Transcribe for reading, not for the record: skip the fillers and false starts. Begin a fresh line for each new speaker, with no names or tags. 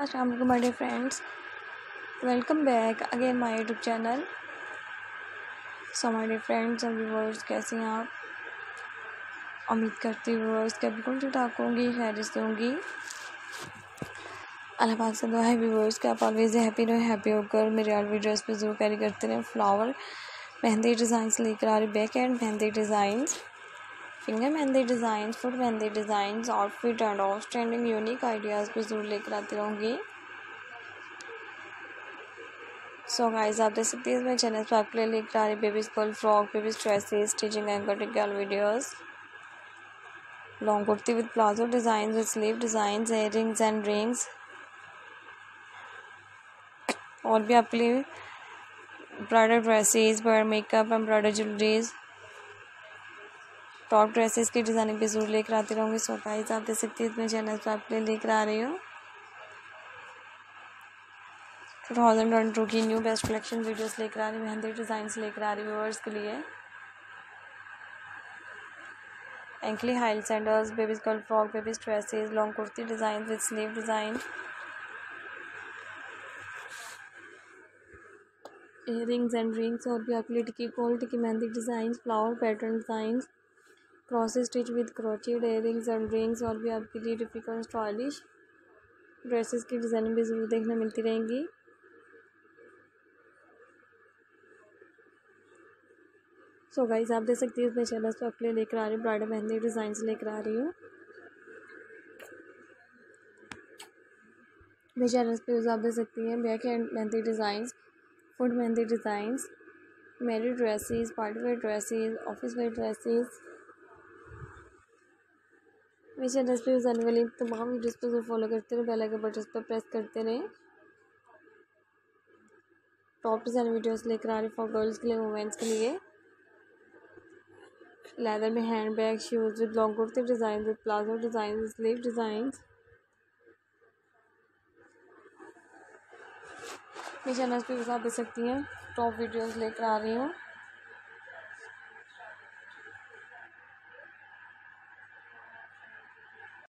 अस्सलाम वालेकुम my dear friends, welcome back again my YouTube channel. So my dear friends और viewers, कैसे हैं आप? उम्मीद करती हूँ व्यूअर्स क्या बिल्कुल ठीक ठाक होंगी, खैरियत से होंगी। अल्लाह पाक से दुआ है व्यूअर्स कि आप ऑलवेज हैप्पी रहे, हैप्पी होकर मेरे ऑल वीडियोज़ पे ज़रूर कैरी करते रहें। फ्लावर मेहंदी डिज़ाइंस लेकर आ रही, back and mehndi designs, finger mehndi designs, foot mehndi designs, outfit and outstanding unique ideas पे ज़रूर लेकर आती रहूँगी। सो गाइस, आप देख सकते हैं मेरे चैनल पर आपके लिए लेकर आ रही babies girl frock, babies dresses, stitching and cutting के videos, long kurti with palazzo design with sleeve design, earrings and rings, और भी आपके लिए bridal dresses, bridal makeup and bridal jewelleries, top dresses की डिज़ाइनिंग भी जरूर लेकर आती रहूँगी। सो गाइस, आप देख सकते हैं मेरे चैनल पर आपके लिए लेकर आ रही हूँ 2022 की न्यू बेस्ट कलेक्शन वीडियोस लेकर आ रही, मेहंदी डिज़ाइंस लेकर आ रही व्यूअर्स के लिए। Ankle high sandals, babies girl frock, babies dresses, long kurti design with sleeve design, earrings and rings, और भी आपके लिए टिकी कोल, टिकी mehndi design, flower pattern design, cross stitch with crocheted earrings and rings, और भी आपके लिए डिफिकल्ट स्टाइलिश ड्रेसेस की डिज़ाइनिंग भी ज़रूर देखने मिलती रहेंगी। सो गाइस, आप देख सकती हैं मैं चैनल पर आपके लिए लेकर आ रही हूँ ब्राइडल मेहंदी डिज़ाइंस लेकर आ रही हूँ। मेरे चैनल पे आप देख सकती हैं back and mehndi designs, foot mehndi designs, married dresses, party wear dresses, office wear dresses. मेरे चैनल पे आने वाली तमाम वीडियोस को जरूर फॉलो करते रहें, बेल आइकन बटन पर प्रेस करते रहें। टॉप डिज़ाइन वीडियोस लेकर आ रही फॉर गर्ल्स के लिए, वुमेन्स के लिए। लेदर में hand bag, shoes with long kurti design with palazzo design, sleeve design. मेरे चैनल पे आप देख सकती हैं टॉप वीडियोस लेकर आ रही हूँ।